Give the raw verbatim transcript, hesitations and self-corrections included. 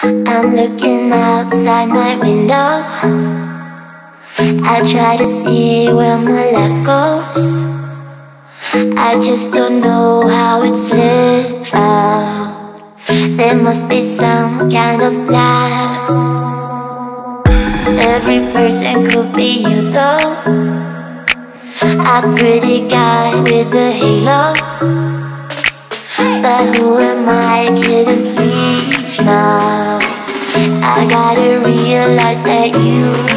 I'm looking outside my window. I try to see where my luck goes. I just don't know how it slips out. There must be some kind of plan. Every person could be you though, a pretty guy with a halo. But who am I kidding, please now? I gotta realize that you